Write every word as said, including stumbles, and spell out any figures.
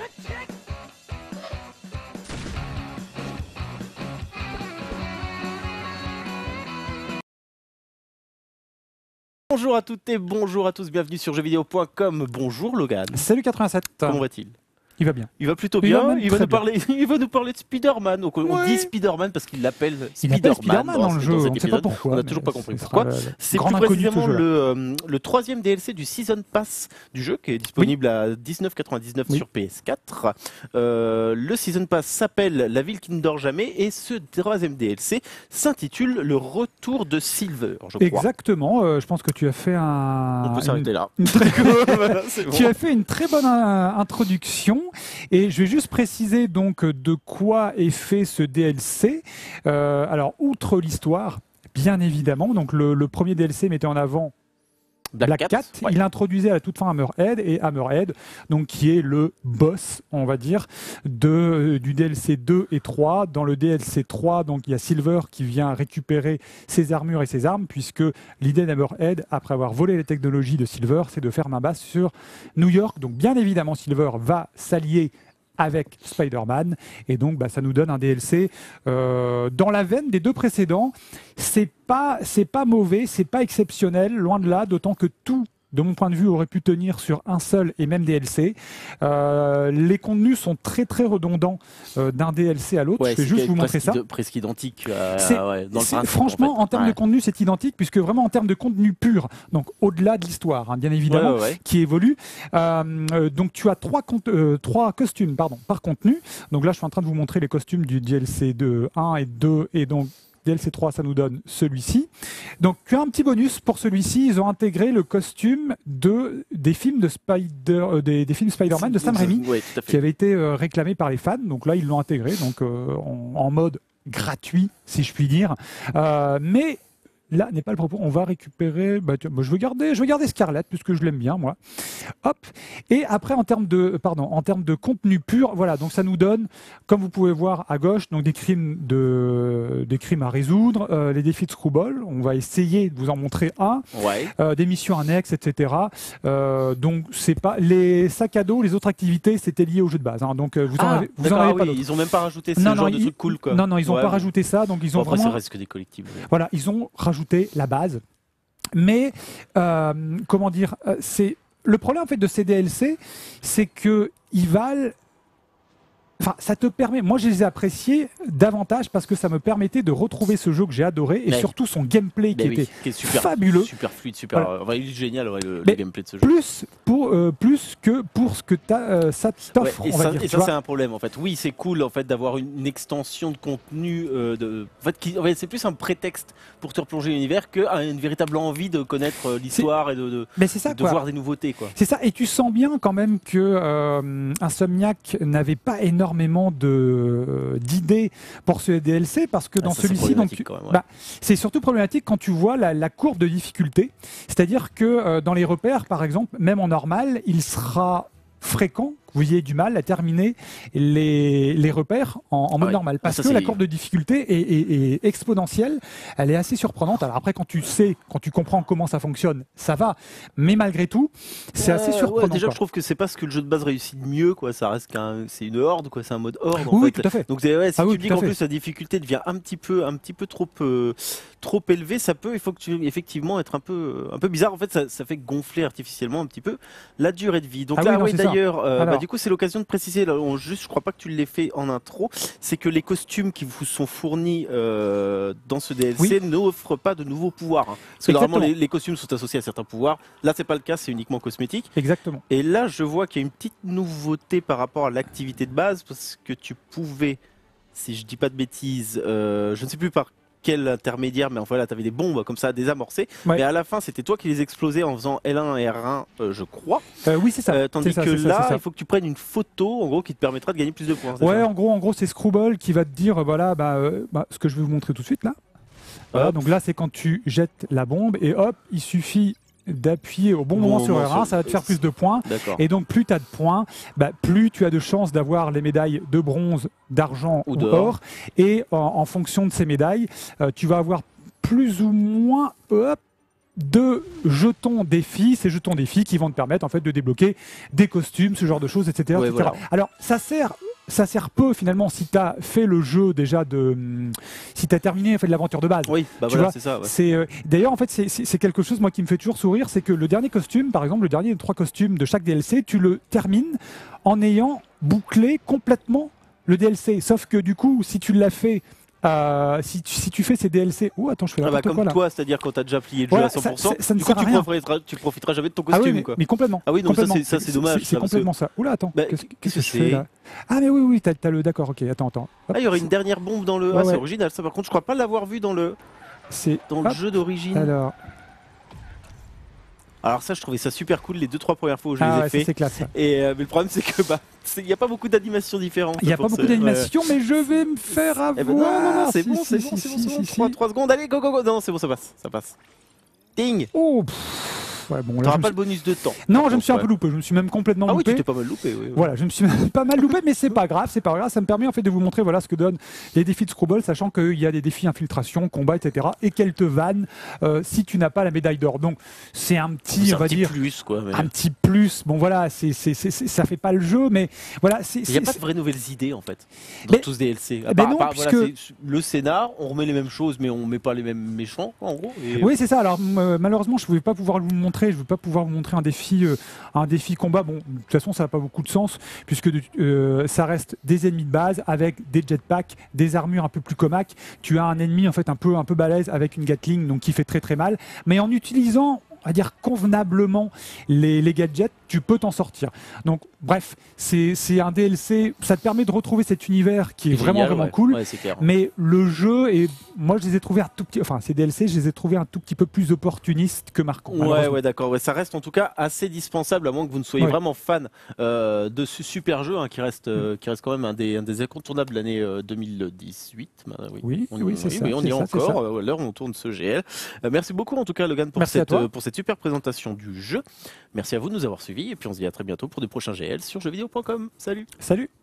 Bonjour à toutes et bonjour à tous, bienvenue sur jeux vidéo point com. Bonjour Logan. Salut quatre-vingt-sept. Comment va-t-il? Il va bien. Il va plutôt Il bien, va il, va nous bien. parler, il va nous parler de Spider-Man. Donc, on Ouais. dit Spider-Man parce qu'il l'appelle Il appelle Spider-Man Spider-Man dans, le jeu, on ne sait pas pourquoi. On n'a toujours pas compris ce pourquoi. sera le- C'est grand plus inconnu de ce précisément jeu-là. le, euh, le troisième D L C du Season Pass du jeu qui est disponible à dix-neuf quatre-vingt-dix-neuf Oui. sur P S quatre. Euh, le Season Pass s'appelle La ville qui ne dort jamais et ce troisième D L C s'intitule Le retour de Silver, je crois. Exactement, euh, je pense que tu as fait un... On peut s'arrêter une- là. une très- Voilà, c'est bon. Tu as fait une très bonne euh, introduction et je vais juste préciser donc de quoi est fait ce D L C. Euh, alors, outre l'histoire, bien évidemment, donc le, le premier D L C mettait en avant Black Cat, ouais. il introduisait à la toute fin Hammerhead, et Hammerhead, donc qui est le boss, on va dire, de, du D L C deux et trois. Dans le D L C trois, donc il y a Silver qui vient récupérer ses armures et ses armes, puisque l'idée d'Hammerhead, après avoir volé les technologies de Silver, c'est de faire main basse sur New York. Donc bien évidemment, Silver va s'allier avec Spider-Man, et donc bah, ça nous donne un D L C euh, dans la veine des deux précédents. C'est pas, c'est pas mauvais, c'est pas exceptionnel, loin de là, d'autant que tout, de mon point de vue, aurait pu tenir sur un seul et même D L C. Euh, les contenus sont très très redondants euh, d'un D L C à l'autre. Ouais, je vais c'est juste vous montrer presque, ça. de- presque identique. euh, C'est- ouais, dans le C'est- principe, franchement, en, en, fait. termes Ouais. de contenu, c'est identique, puisque vraiment en termes de contenu pur, donc au-delà de l'histoire, hein, bien évidemment, Ouais, ouais, ouais. qui évolue. Euh, euh, donc tu as trois, compte- euh, trois costumes pardon, par contenu. Donc là, je suis en train de vous montrer les costumes du D L C deux, un et deux, et donc D L C trois, ça nous donne celui-ci. Donc tu as un petit bonus pour celui-ci. Ils ont intégré le costume de, des films de Spider, euh, des, des films Spider-Man de Sam Raimi, Ouais, tout à fait. qui avait été euh, réclamé par les fans. Donc là, ils l'ont intégré, donc euh, en, en mode gratuit, si je puis dire. Euh, mais là n'est pas le propos. On va récupérer. Bah, tiens, bah, je vais garder, je vais garder Scarlett puisque je l'aime bien, moi. Hop. Et après, en termes de, pardon, en termes de contenu pur, voilà. Donc ça nous donne, comme vous pouvez voir à gauche, donc des crimes de, des crimes à résoudre, euh, les défis de Screwball. On va essayer de vous en montrer un. Ouais. Euh, des missions annexes, et cetera. Euh, donc c'est pas les sacs à dos, les autres activités, c'était lié au jeu de base. hein. Donc euh, vous en Ah, avez, vous en d'accord, avez ah pas oui, d'autres. ils ont même pas rajouté ce Non, genre non, de ils- truc cool, quoi. Non, non, ils n'ont Ouais, pas bon. rajouté ça. Donc ils Bon, ont après, ça vraiment, reste que des collectibles. voilà, ils ont rajouté la base. Mais euh, comment dire, euh, c'est le problème en fait de ces D L C, c'est que ils valent. Enfin, ça te permet. Moi, je les ai appréciés davantage parce que ça me permettait de retrouver ce jeu que j'ai adoré et Ouais. surtout son gameplay qui Mais oui, était qui est super, fabuleux. super fluide, super. Voilà. Enfin, il est génial, ouais, le, le Mais gameplay de ce jeu. plus pour euh, plus que pour ce que t'as, euh, ça Ouais, t'offre. et on va ça, dire, et tu ça vois. c'est un problème en fait. Oui, c'est cool en fait d'avoir une, une extension de contenu. euh, de... En fait, qui... en fait, c'est plus un prétexte pour te replonger dans l'univers qu'une véritable envie de connaître euh, l'histoire et de, de, Mais c'est ça, de quoi. voir des nouveautés, quoi. C'est ça, et tu sens bien quand même que euh, Insomniac n'avait pas énormément de d'idées pour ce D L C parce que Ah, dans ça, c'est celui-ci, donc, problématique, tu- quand même, ouais. bah, c'est surtout problématique quand tu vois la, la courbe de difficulté. C'est-à-dire que euh, dans les repères, par exemple, même en normal, il sera fréquent que vous ayez du mal à terminer les, les repères en, en mode ouais. normal. Parce Ah, ça, que la c'est- courbe de difficulté est, est- est exponentielle, elle est assez surprenante. Alors après, quand tu sais, quand tu comprends comment ça fonctionne, ça va. Mais malgré tout, c'est Euh, assez ouais, surprenant. déjà, quoi. je trouve que c'est pas ce que le jeu de base réussit de mieux, quoi. Ça reste qu'un, c'est une horde, quoi. C'est un mode horde. En Oui, oui, fait. tout à fait. Donc c'est- ouais, si Ah tu oui, me dis tout à qu'en fait. plus la difficulté devient un petit peu, un petit peu trop, euh, trop élevée, ça peut, il faut que tu, effectivement, être un peu, un peu bizarre. En fait, ça, ça fait gonfler artificiellement un petit peu la durée de vie. Donc Ah là, oui, non, oui, c'est ça. d'ailleurs, euh, bah, Alors. du coup, c'est l'occasion de préciser. Là, on, juste, je crois pas que tu l'aies fait en intro. C'est que les costumes qui vous sont fournis euh, dans ce D L C n'offrent pas de nouveaux pouvoirs. hein. Parce que normalement, les, Exactement. les costumes sont associés à certains pouvoirs. Là, c'est pas le cas. C'est uniquement cosmétique. Exactement. Et là, je vois qu'il y a une petite nouveauté par rapport à l'activité de base, parce que tu pouvais, si je dis pas de bêtises, euh, je ne sais plus par quel intermédiaire, mais enfin là, tu avais des bombes comme ça à désamorcer. Ouais. Mais à la fin, c'était toi qui les explosais en faisant L un et R un, euh, je crois. Euh, oui, c'est ça. Euh, tandis C'est ça, que c'est ça, là, c'est ça. il faut que tu prennes une photo, en gros, qui te permettra de gagner plus de points. c'est Ouais, ça en gros, en gros, c'est Screwball qui va te dire, voilà, bah, euh, bah, ce que je vais vous montrer tout de suite là. Voilà, Hop. donc là, c'est quand tu jettes la bombe et hop, il suffit d'appuyer au bon, Bon moment sur moment R un, sur- ça va te faire plus de points. D'accord. Et donc, plus tu as de points, bah, plus tu as de chances d'avoir les médailles de bronze, d'argent Ou ou, d'or. or. Et en, en fonction de ces médailles, euh, tu vas avoir plus ou moins hop, de jetons défis, ces jetons défis qui vont te permettre en fait de débloquer des costumes, ce genre de choses, et cetera, Ouais, et cetera. voilà. Alors ça sert, ça sert peu finalement si tu as fait le jeu déjà de, si tu as terminé en fait de l'aventure de base. Oui, bah Tu voilà, vois, c'est ça. Ouais. C'est euh, d'ailleurs en fait c'est- c'est c'est quelque chose moi qui me fait toujours sourire, c'est que le dernier costume, par exemple le dernier des trois costumes de chaque D L C, tu le termines en ayant bouclé complètement le D L C. Sauf que du coup, si tu l'as fait, euh, si, tu, si tu fais ces D L C, oh attends, je fais Ah bah, n'importe comme quoi là. toi, c'est-à-dire quand t'as déjà plié le Voilà, jeu à ça- cent pour cent, ça- ça ne du coup sert à tu rien. profiteras, tu profiteras jamais de ton Ah costume. oui, mais, quoi. mais complètement. Ah oui, non, ça, complètement. c'est- ça, c'est dommage, C'est ça, parce complètement ça. Oula, attends. Bah, Qu'est-ce qu'est-ce que que je fais c'est là? Ah mais oui, oui, t'as as le. D'accord, ok. Attends, attends. Hop, Ah, il y aurait une dernière bombe dans le. Ouais, Ah, c'est ouais. original ça. Par contre, je crois pas l'avoir vu dans le c'est dans le hop, jeu d'origine. Alors, Alors ça, je trouvais ça super cool les deux trois premières fois où je ah les ai ouais, ça, fait. c'est classe. Ça. Et euh, mais le problème, c'est que bah, il n'y a pas beaucoup d'animations différentes. Il n'y a pour pas beaucoup ce- d'animation, mais je vais me faire avoir. Eh ben non, non, non, c'est Si, bon, si, c'est si, bon, c'est si, bon, c'est si, bon. si. trois, trois secondes, allez, go, go, go. Non, c'est bon, ça passe, ça passe. Ding. Oh, pff, ouais, bon, là, T'auras je me pas suis- le bonus de temps. Non, par je me contre, suis un ouais. peu loupé. Je me suis même complètement Ah oui, loupé. tu t'es pas mal loupé. Oui, oui. Voilà, je me suis pas mal loupé, mais c'est pas grave, c'est pas grave. Ça me permet en fait de vous montrer voilà ce que donnent les défis de Scrabble, sachant qu'il y a des défis infiltration, combat, et cetera. Et qu'elles te vannent euh, si tu n'as pas la médaille d'or. Donc c'est un petit, C'est on un va petit dire, plus quoi. Mais... un petit plus. Bon voilà, c'est, c'est, c'est, c'est- ça fait pas le jeu, mais voilà, c'est. Il n'y a c'est- pas de vraies nouvelles idées en fait dans Mais- tous ces D L C. À Ben part- non, à part, voilà, puisque- c'est le scénar, on remet les mêmes choses, mais on met pas les mêmes méchants quoi, en gros. Et... Oui, c'est ça. Alors m- malheureusement, je ne vais pas pouvoir vous montrer. Je ne vais pas pouvoir vous montrer un défi, euh, un défi combat. Bon, de toute façon, ça n'a pas beaucoup de sens puisque euh, ça reste des ennemis de base avec des jetpacks, des armures un peu plus comaques. Tu as un ennemi en fait un peu un peu balèze avec une Gatling, donc qui fait très très mal. Mais en utilisant à dire convenablement les, les gadgets, tu peux t'en sortir. Donc bref, c'est c'est un D L C, ça te permet de retrouver cet univers qui est Génial, vraiment vraiment ouais. cool. Ouais, c'est clair. Mais le jeu, et moi je les ai trouvés un tout petit, enfin ces D L C, je les ai trouvés un tout petit peu plus opportunistes que marquants. Ouais, malheureusement. ouais, d'accord. Ouais, ça reste en tout cas assez dispensable, à moins que vous ne soyez Ouais. vraiment fan euh, de ce super jeu hein, qui reste, euh, qui reste quand même un des, un des incontournables de l'année euh, deux mille dix-huit. Bah, oui, Oui, on y, oui, c'est ça, oui, on c'est y est ça, c'est encore. ça. euh, à l'heure où on tourne ce G L. Euh, merci beaucoup en tout cas, Logan, pour Merci à cette, toi. euh, pour cette super présentation du jeu. Merci à vous de nous avoir suivis et puis on se dit à très bientôt pour de prochains G L sur jeux vidéo point com. Salut. Salut.